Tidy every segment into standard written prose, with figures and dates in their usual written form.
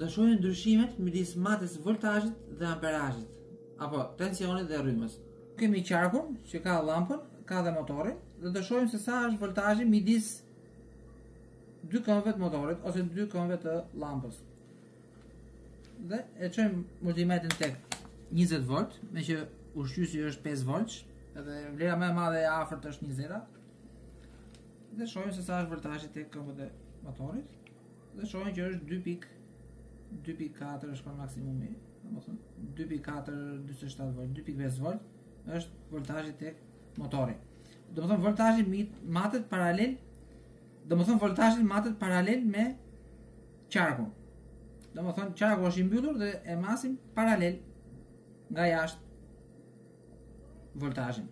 do shohim ndryshimet midis matës voltazhit dhe amperazhit, apo tensionit dhe rrymës. Kemi qarkun që ka llampën, ka dhe motorin, dhe do shohim se sa është voltazhi midis dy këmbëve të motorit ose dy këmbëve të llampës. Dhe e çojmë multimetrin tek 20 volt, me që ushqyesi është 5 volts, edhe vlera më e madhe e afërt është 20. Dhe shohim se sa është voltazhi tek këmbët e motorit. Dhe shohim që është 2.4 është maksimumi, domethënë 2.447 volt, 2.5 volt është voltazhi tek motori. Domethënë voltazhi matet paralel me qarkun. Domethënë qarku është i mbyllur dhe e masim paralel nga jashtë voltazhin,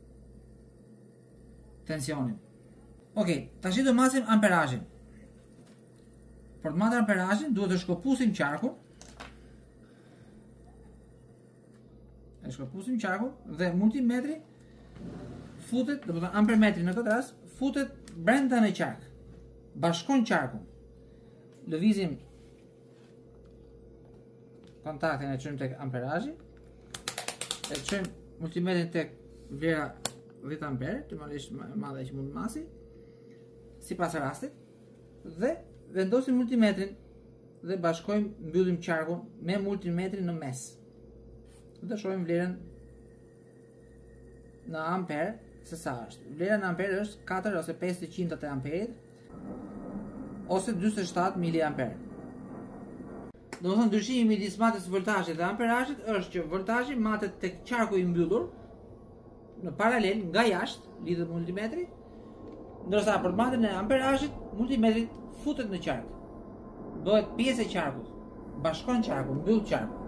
tensionin. Okej, tash do masim amperazhin. Për të marrë amperazhin duhet të shkëpusim qarkun. Dhe multimetri futet, domethënë ampermetri në këtë rast futet brenda në qark. Bashkon qarkun. Lëvizim kontaktin, e çojmë tek amperazhi. E çojmë multimetrin tek vlera 10 amper, të marrësh më madhe që mund masi, sipas rastit, dhe vendosim multimetrin dhe bashkojmë, mbyllim qarkun me multimetrin në mes. Dhe shohim vlerën në amper se sa është. Vlera në amper është 4 ose 500 të amperit ose 47 miliamper. Domethënë ndryshimi midis matës voltazhit dhe amperazhit është që voltazhi matet tek qarku i mbyllur në paralel nga jashtë lidhet multimetri, ndërsa për matën e amperazhit multimetri futet në qark. Bëhet pjesë e qarkut, bashkon qarkun, mbyll qarkun.